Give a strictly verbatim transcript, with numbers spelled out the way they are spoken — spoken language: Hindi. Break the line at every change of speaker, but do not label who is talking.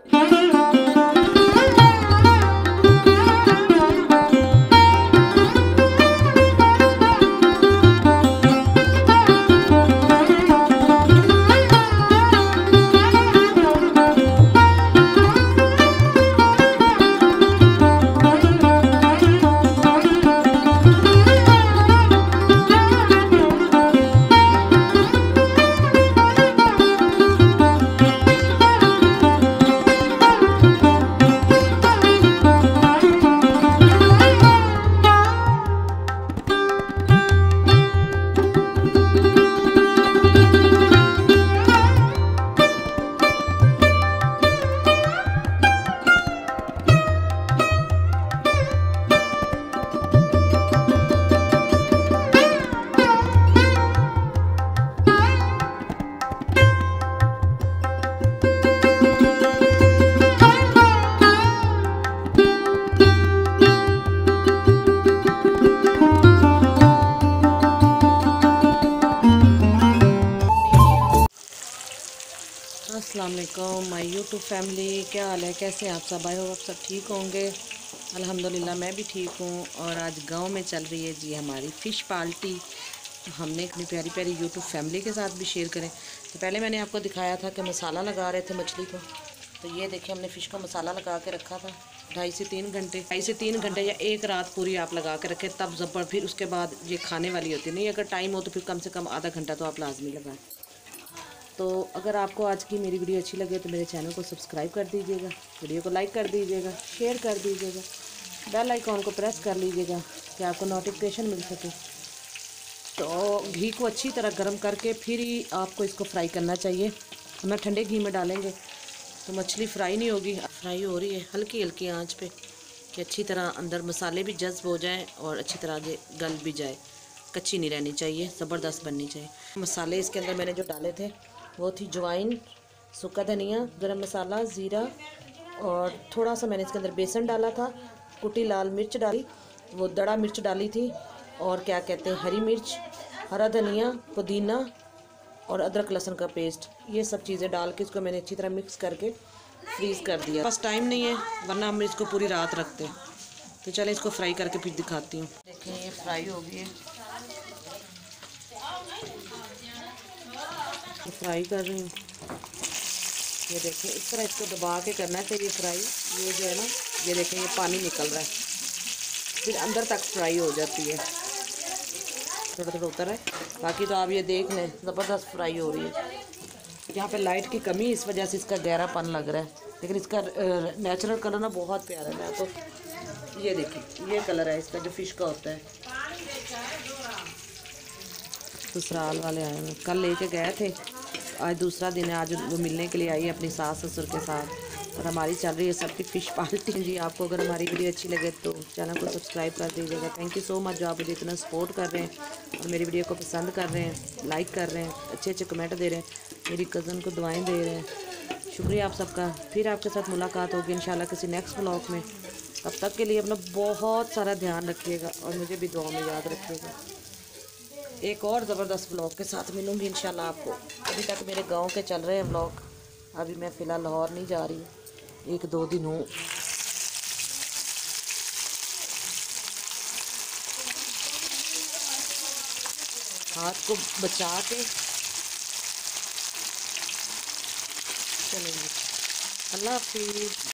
अस्सलाम वालेकुम माय यूट्यूब फैमिली, क्या हाल है, कैसे हैं आप सब? आए हो आप सब ठीक होंगे। अल्हम्दुलिल्लाह मैं भी ठीक हूँ। और आज गांव में चल रही है जी हमारी फ़िश पार्टी। तो हमने अपनी प्यारी प्यारी यूट्यूब फैमिली के साथ भी शेयर करें। तो पहले मैंने आपको दिखाया था कि मसाला लगा रहे थे मछली को। तो ये देखिए हमने फ़िश को मसाला लगा के रखा था ढाई से तीन घंटे ढाई से तीन घंटे या एक रात पूरी आप लगा के रखें, तब ज़बर फिर उसके बाद ये खाने वाली होती है। नहीं अगर टाइम हो तो फिर कम से कम आधा घंटा तो आप लाजमी लगाएं। तो अगर आपको आज की मेरी वीडियो अच्छी लगे तो मेरे चैनल को सब्सक्राइब कर दीजिएगा, वीडियो को लाइक कर दीजिएगा, शेयर कर दीजिएगा, बेल आइकॉन को प्रेस कर लीजिएगा कि आपको नोटिफिकेशन मिल सके। तो घी को अच्छी तरह गर्म करके फिर ही आपको इसको फ्राई करना चाहिए, वरना ठंडे घी में डालेंगे तो मछली फ्राई नहीं होगी। फ्राई हो रही है हल्की हल्की आंच पे कि अच्छी तरह अंदर मसाले भी जज्ब हो जाएं और अच्छी तरह ये गल भी जाए, कच्ची नहीं रहनी चाहिए, ज़बरदस्त बननी चाहिए। मसाले इसके अंदर मैंने जो डाले थे वो थी जवाइन, सूखा धनिया, गरम मसाला, ज़ीरा और थोड़ा सा मैंने इसके अंदर बेसन डाला था, कुटी लाल मिर्च डाली, वो दड़ा मिर्च डाली थी, और क्या कहते हैं हरी मिर्च, हरा धनिया, पुदीना और अदरक लहसुन का पेस्ट। ये सब चीज़ें डाल के इसको मैंने अच्छी तरह मिक्स करके फ्रीज़ कर दिया। बस टाइम नहीं है वरना हम इसको पूरी रात रखते। तो चलें इसको फ्राई करके फिर दिखाती हूँ। देखें ये फ्राई हो गई है, फ्राई कर रही हूँ। ये देखिए इस तरह इसको दबा के करना चाहिए फ्राई। ये जो है ना, ये देखें ये पानी निकल रहा है, फिर अंदर तक फ्राई हो जाती है, थोड़ा थोड़ा उतर है। बाकी तो आप ये देख लें ज़बरदस्त फ्राई हो रही है। यहाँ पे लाइट की कमी इस वजह से इसका गहरापन लग रहा है, लेकिन इसका नेचुरल कलर ना बहुत प्यारा है। तो ये देखिए ये कलर है इसका जो फ़िश का होता है। ससुराल वाले आए हैं, कल लेके गए थे, आज दूसरा दिन है। आज वो मिलने के लिए आई है अपनी सास ससुर के साथ। और हमारी चल रही है सबकी फ़िश पार्टी जी। आपको अगर हमारी वीडियो अच्छी लगे तो चैनल को सब्सक्राइब कर दीजिएगा। थैंक यू सो मच जो आप मुझे इतना सपोर्ट कर रहे हैं और मेरी वीडियो को पसंद कर रहे हैं, लाइक कर रहे हैं, अच्छे अच्छे कमेंट दे रहे हैं, मेरी कज़न को दुआएँ दे रहे हैं। शुक्रिया आप सबका। फिर आपके साथ मुलाकात होगी इंशाल्लाह किसी नेक्स्ट व्लॉग में। तब तक के लिए अपना बहुत सारा ध्यान रखिएगा और मुझे भी दुआ में याद रखिएगा। एक और ज़बरदस्त व्लॉग के साथ मिलूँगी इंशाल्लाह आपको। अभी तक मेरे गांव के चल रहे हैं व्लॉग, अभी मैं फ़िलहाल लाहौर नहीं जा रही, एक दो दिन हूँ। हाथ को बचा के चलेंगे। अल्लाह हाफिज़।